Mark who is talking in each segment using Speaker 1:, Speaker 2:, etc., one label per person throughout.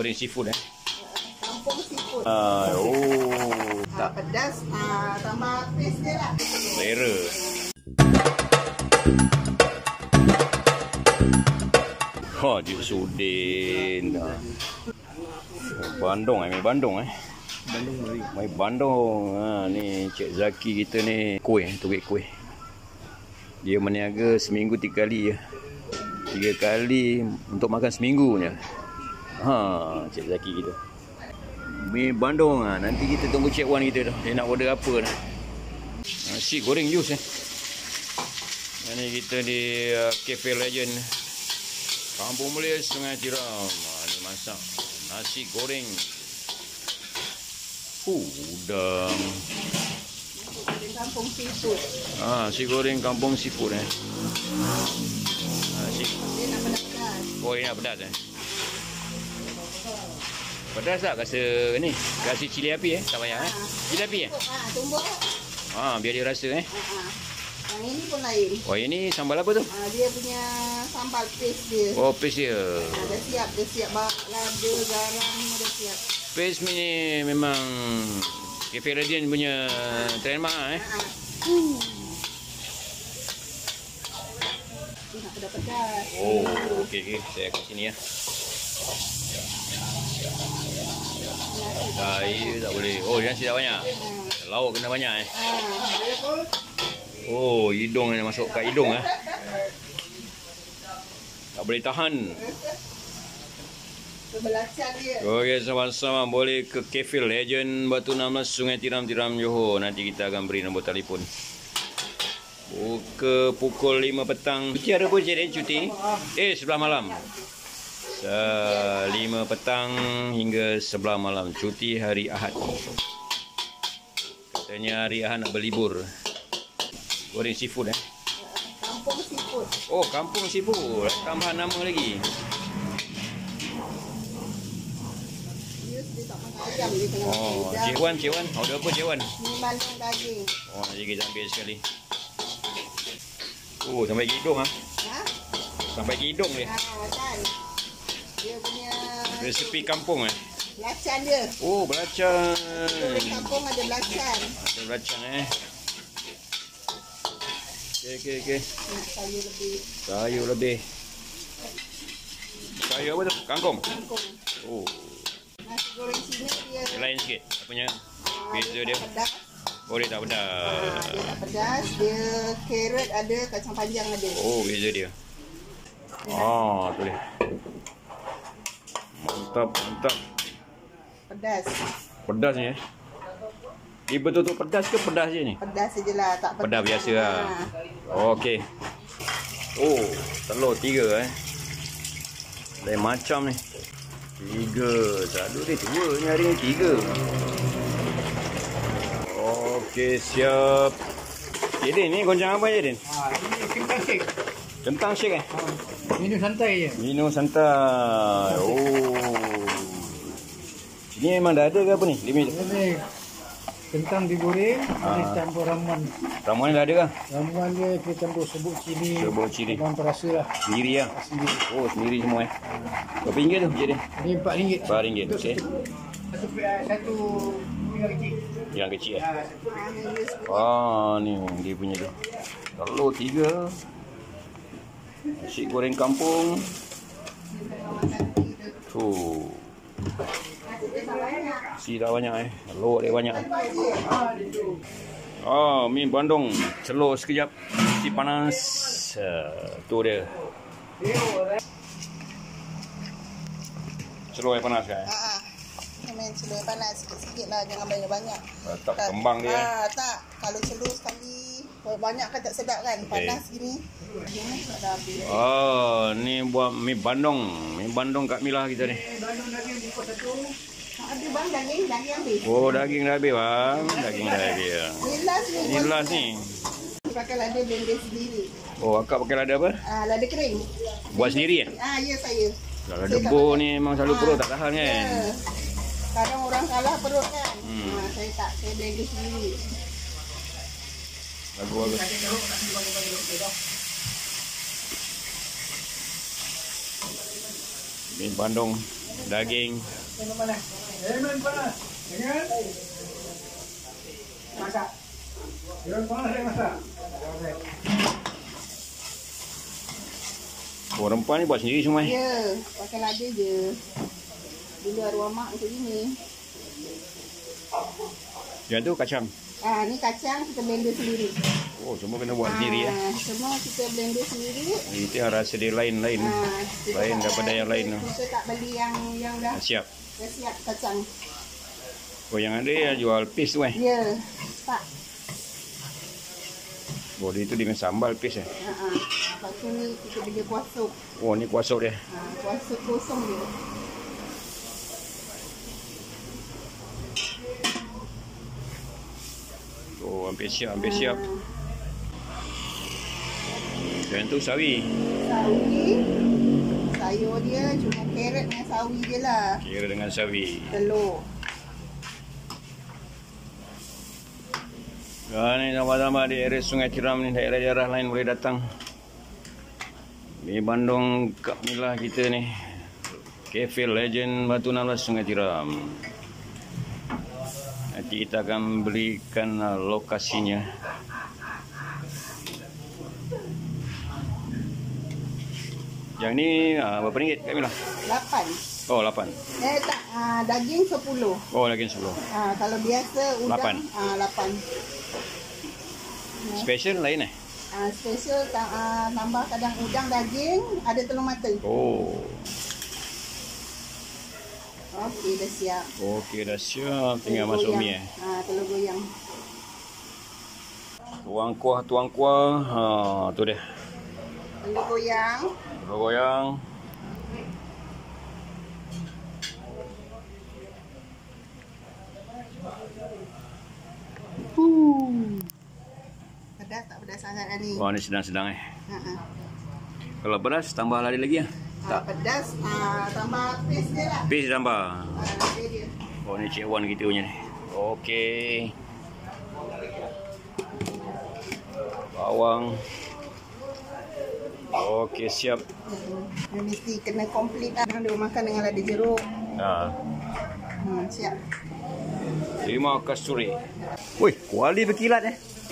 Speaker 1: Goreng seafood
Speaker 2: Kampung seafood.
Speaker 1: Tak
Speaker 2: Pedas, tambah paste dia lah.
Speaker 1: selera. Haji Sudin. Bandung mi Bandung Mai Bandung. Ni Cik Zaki kita ni kuih, turik kuih. Dia meniaga seminggu 3 kali je. 3 kali untuk makan seminggu je. Cik Zaki kita. Mi Bandung nanti kita tunggu Cik Wan kita dah. Dia nak order apa dah. Nasi goreng jus Ini kita di Cafe Legend Kampung Mulia Sungai Tiram. Ni masak nasi goreng. Udang.
Speaker 2: Kampung seafood.
Speaker 1: Nasi goreng kampung seafood Nasi.
Speaker 2: Dia nak pedas.
Speaker 1: Oh, ini nak pedas Pedas tak rasa ni? Kasih cili api tak payah Cili api
Speaker 2: Tumbuk.
Speaker 1: Biar dia rasa
Speaker 2: Yang ini pun lain.
Speaker 1: Oh, ini sambal apa tu?
Speaker 2: Dia punya sambal paste dia.
Speaker 1: Oh, paste dia.
Speaker 2: Dah siap lada, garam, dah siap.
Speaker 1: Paste ni memang Cafe Legend punya trademark
Speaker 2: Dia nak pedas-pedas.
Speaker 1: Okey. Saya kat sini Air tak boleh. Nasi tak banyak. Lauk kena banyak hidung ni masuk kat hidung Tak boleh tahan.
Speaker 2: Belacan dia.
Speaker 1: Okey, sama-sama boleh ke Cafe Legend Batu 16 Sungai Tiram Johor. Nanti kita akan beri nombor telefon. Buka pukul 5 petang. Cuti ada pun jadi cuti? 11 malam. 5 petang hingga 11 malam. Cuti hari Ahad. Katanya hari Ahad nak berlibur. Goreng seafood
Speaker 2: Kampung seafood.
Speaker 1: Oh, kampung seafood. Tambahan nama lagi.
Speaker 2: Dia tak makan ayam dia tengah.
Speaker 1: Cik Wan. Order apa Cik Wan?
Speaker 2: Ni bandung daging.
Speaker 1: Nanti kita ambil sekali. Sampai ke hidung Sampai ke hidung dia.
Speaker 2: Kan. Dia punya
Speaker 1: Resepi kampung
Speaker 2: belacan dia.
Speaker 1: Belacan.
Speaker 2: Goreng kampung ada belacan.
Speaker 1: Ada belacan Okey.
Speaker 2: Nak sayur lebih.
Speaker 1: Sayur lebih. Sayur apa tu? Kangkung.
Speaker 2: Nasi goreng sini dia
Speaker 1: Lain sikit. Apanya? Beza dia.
Speaker 2: pedas.
Speaker 1: Dia tak pedas.
Speaker 2: Dia tak pedas. Dia carrot ada, kacang panjang ada.
Speaker 1: Beza dia. Tu dia. Mantap.
Speaker 2: Pedas.
Speaker 1: Pedas ni betul-betul pedas ke pedas je ni?
Speaker 2: Pedas sajalah, tak pedas.
Speaker 1: Pedas biasa Okey. Telur 3 Lain macam ni. 3. Satu dia 2 ni hari ni 3. Okey, siap. Jedin ni goncang apa Jedin?
Speaker 3: Ini kentang shake.
Speaker 1: Kentang shake
Speaker 3: Minum santai je.
Speaker 1: Minum santai. Ini memang dah ada ke apa ni?
Speaker 3: Ini kentang digoreng, ada campur ramuan.
Speaker 1: Ramuan dah ada ke?
Speaker 3: Ramuan dia kita campur serbuk cili. Ramuan terasa lah.
Speaker 1: Sendiri sendiri semua Berapa ringgit tu Jedin?
Speaker 3: Ini RM4.
Speaker 1: RM4, okey.
Speaker 3: Satu pinggan kecil.
Speaker 1: Yang kecil ni dia punya tu. Telur 3. Nasi goreng kampung. Si dah banyak telur dia banyak. Mi Bandung. Celur sekejap. Si panas. Tu dia. Celur yang panas
Speaker 2: Main celur panas sikit-sikit lah, jangan banyak-banyak.
Speaker 1: Tak kembang dia.
Speaker 2: Tak, kalau celur sekali banyak kan tak sedap kan, panas gini.
Speaker 1: Ni buat mi Bandung. Mi Bandung Kak Mila kita ni.
Speaker 3: Bandung daging bungkus 1.
Speaker 2: Ada bang daging habis.
Speaker 1: Daging dah habis bang. Daging dah habis.
Speaker 2: Ni last
Speaker 1: ni.
Speaker 2: Pakai lada blender sendiri.
Speaker 1: Akak pakai lada apa?
Speaker 2: Lada kering.
Speaker 1: Buat sendiri
Speaker 2: Ya saya.
Speaker 1: Kalau debu ni memang selalu perut tak tahan kan.
Speaker 2: Kadang orang kalah perut kan. Saya blender sendiri.
Speaker 1: Bagus. Mi Bandung daging.
Speaker 3: Lemon panas. Dengan masak. Lemon panas saya masak.
Speaker 1: Oh, rempah ni buat sendiri semua.
Speaker 2: Ya, pakai lada je. Dulu arwah mak macam ni.
Speaker 1: Yang tu kacang.
Speaker 2: Ni kacang kita blender sendiri.
Speaker 1: Oh, semua kena buat sendiri ya.
Speaker 2: Semua kita blender sendiri.
Speaker 1: Itu yang rasa dia lain-lain. Lain daripada yang lain.
Speaker 2: Kita tak beli yang dah
Speaker 1: Siap.
Speaker 2: dah siap kacang.
Speaker 1: Oh, yang ada yang jual paste tu
Speaker 2: Ya, tak.
Speaker 1: Oh, dia itu dengan sambal paste
Speaker 2: Lepas tu ni kita beli kuah sup.
Speaker 1: Oh, ni kuah sup dia.
Speaker 2: Kuah sup kosong dia.
Speaker 1: Oh, hampir siap, hampir siap. Yang tu sawi.
Speaker 2: Sawi. Sayur dia cuma carrot dengan sawi je lah.
Speaker 1: Kira dengan sawi.
Speaker 2: Telur.
Speaker 1: Ni sama-sama di area Sungai Tiram ni, daerah-daerah lain boleh datang. Di Bandung Kak Mila kita ni. Cafe Legend Batu 16 Sungai Tiram. Nanti kita akan berikan lokasinya. Yang ni berapa ringgit Kak Mila?
Speaker 2: 8.
Speaker 1: Oh, 8.
Speaker 2: Tak, daging 10.
Speaker 1: Oh, lagi 10.
Speaker 2: Kalau biasa udang 8.
Speaker 1: Special lain
Speaker 2: Special tambah kadang udang daging, ada telur mata.
Speaker 1: Oh.
Speaker 2: Okey, dah siap.
Speaker 1: Okey, dah siap. Tinggal masuk mi
Speaker 2: Telur goyang.
Speaker 1: Tuang kuah. Tu dia.
Speaker 2: Telur goyang.
Speaker 1: Telur goyang.
Speaker 2: Pedas tak pedas sangat dah ni?
Speaker 1: Wah, ni sedang-sedang Kalau pedas, tambah lagi tak?
Speaker 2: Pedas, tambah paste je lah.
Speaker 1: Paste tambah.
Speaker 2: Dia.
Speaker 1: Oh, ni Cik Wan kita punya ni. Okey. Bawang. Okey, siap.
Speaker 2: Dia mesti kena komplit lah. Dia makan dengan lada jeruk. Siap.
Speaker 1: Terima kasturi. Woi, kuali berkilat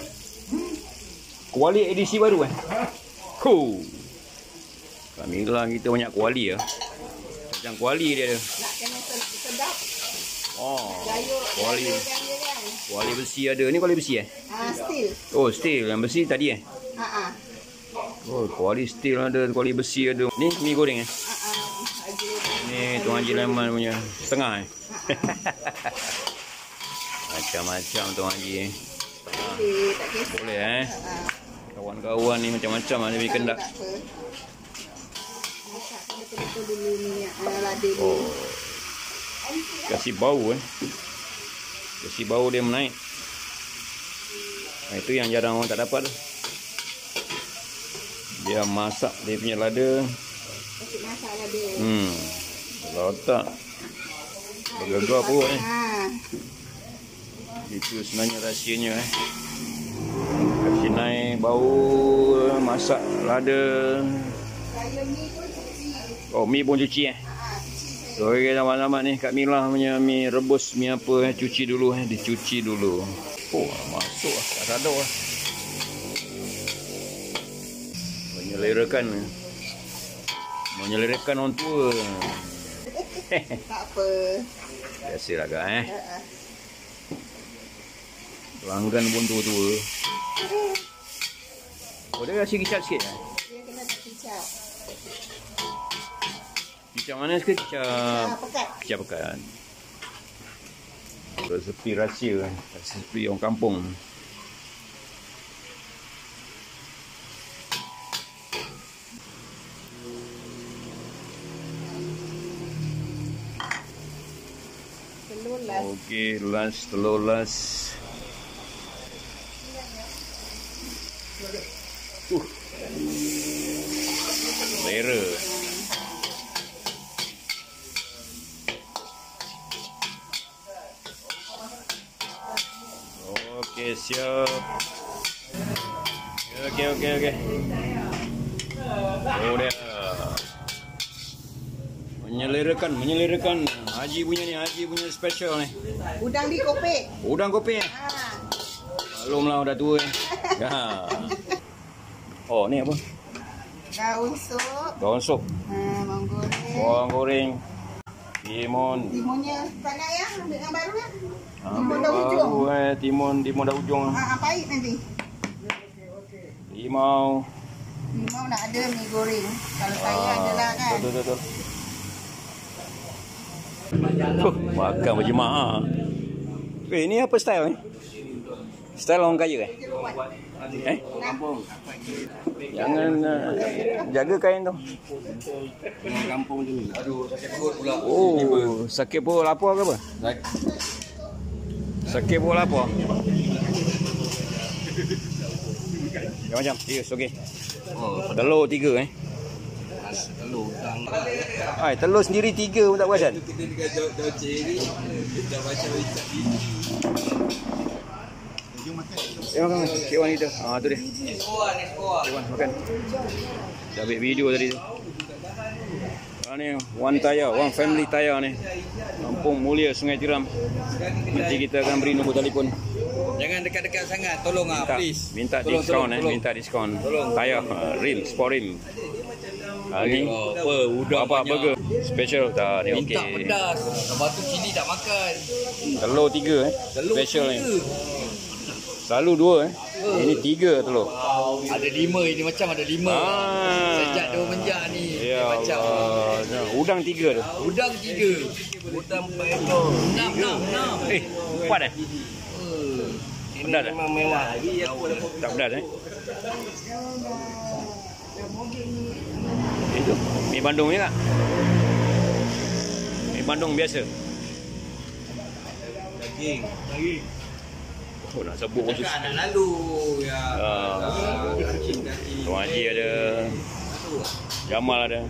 Speaker 1: Kuali edisi baru Cool. Kami lah kita banyak kuali Macam kuali dia ada.
Speaker 2: Nak kena sedap.
Speaker 1: Oh,
Speaker 2: Gayur.
Speaker 1: kuali.
Speaker 2: Kan?
Speaker 1: Kuali besi ada. Ni kuali besi
Speaker 2: Steel.
Speaker 1: Oh, steel. Yang besi tadi Oh, kuali steel ada, kuali besi ada. Ni mi goreng Ni Tuan Haji Laiman punya setengah Macam-macam Tuan Haji
Speaker 2: Boleh, tak kisah.
Speaker 1: Boleh Kawan-kawan ni macam-macam ada di kendak.
Speaker 2: Masak betul-betul dulu minyak lada dulu.
Speaker 1: Kasih bau Kasih bau dia menaik. Itu yang jarang orang tak dapat. Dia masak dia punya lada.
Speaker 2: Kasih masak lada.
Speaker 1: Kalau tak bergegar perut Itu sebenarnya rahsianya Kasih naik bau masak lada.
Speaker 2: Saya mi pun cuci.
Speaker 1: Oh, mi pun cuci So, okay, sama-sama ni Kak Mila punya mi rebus, mi apa cuci dulu dicuci dulu. Oh, masuk tak sadar menyelerakan orang tua.
Speaker 2: Tak apa.
Speaker 1: Biasalah Kak pelanggan pun tua-tua. Oh, dia kasi kicap sikit
Speaker 2: Dia kena tak kicap.
Speaker 1: Kicap mana sikit?
Speaker 2: Pekat.
Speaker 1: Kicap pekat. Resepi rahsia Resepi orang kampung.
Speaker 2: Telur las.
Speaker 1: Okey, telur las. Selera. Okey, siap. Okey. Oh, dia. Menyelerakan. Haji punya special ni.
Speaker 2: Udang di kopi.
Speaker 1: Udang kopi. Belumlah dah tua. Ya. Oh, ni apa?
Speaker 2: Daun sup.
Speaker 1: Bawang goreng. Timun.
Speaker 2: Timunnya banyak ya, ambil yang baru ya.
Speaker 1: Timun daun ujung. Timun daun ujung.
Speaker 2: Pahit nanti.
Speaker 1: Limau
Speaker 2: nak ada mi goreng. Kalau saya adalah kan.
Speaker 1: Betul. Makan berjemaah. Ini apa style ni? Style orang kaya Kampung. Jangan jaga kain tu.
Speaker 4: Kampung tu. Aduh, sakit perut pula.
Speaker 1: Oh, sakit perut lapar ke apa? Sakit perut lapar. Macam, yes, okey. Telur 3
Speaker 4: Telur udang.
Speaker 1: Telur sendiri 3 pun tak perasan.
Speaker 4: Kita dekat Doce ni dah macam tadi.
Speaker 1: Makan. Cik Wan kita. Tu dia. Cik Wan makan. Dah ambil video tadi tu. Ni One Family Tayar ni. Kampung Mulia, Sungai Tiram. Nanti kita akan beri nombor telefon.
Speaker 4: Jangan dekat-dekat sangat, tolong please.
Speaker 1: Minta diskaun minta diskaun. Tayar rim, sport rim. Ni
Speaker 4: udang
Speaker 1: apa burger special dah ni okey.
Speaker 4: Minta pedas. Lepas tu cili tak makan.
Speaker 1: Telur 3 special ni. Selalu 2 Ini 3 telur.
Speaker 4: Ada 5 ini macam ada 5. Sejak dia menjak ni.
Speaker 1: Ya
Speaker 4: macam
Speaker 1: udang 3 tu.
Speaker 4: Udang 3. Udang 4 ekor. 6.
Speaker 1: 4 Pedas tak?
Speaker 4: Memang mewah.
Speaker 1: Tak pedas Itu mi Bandung ni tak? Mi Bandung biasa.
Speaker 4: Daging.
Speaker 1: Oh, nak sebut pun susah.
Speaker 4: Anak lalu ya.
Speaker 1: Tuan Haji ada. Jamal ada.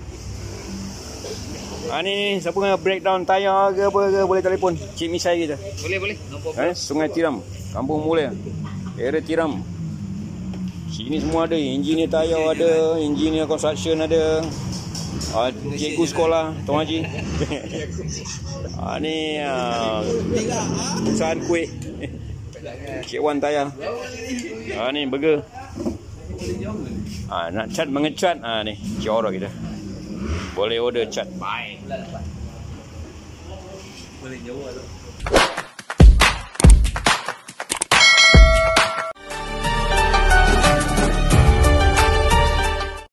Speaker 1: Ni siapa nak breakdown tayar ke apa ke boleh telefon Cik Misai kita.
Speaker 4: Boleh.
Speaker 1: Sungai Tiram, Kampung Mulia, area Tiram. Sini semua ada, engineer tayar ada, engineer construction ada. Cikgu sekolah Tuan Haji. Ni perusahaan kuih. Cik Wan Tayar. Ni burger. Nak cat mengecat ni Cik Ora kita. Boleh order cat.
Speaker 4: Boleh jauh tu.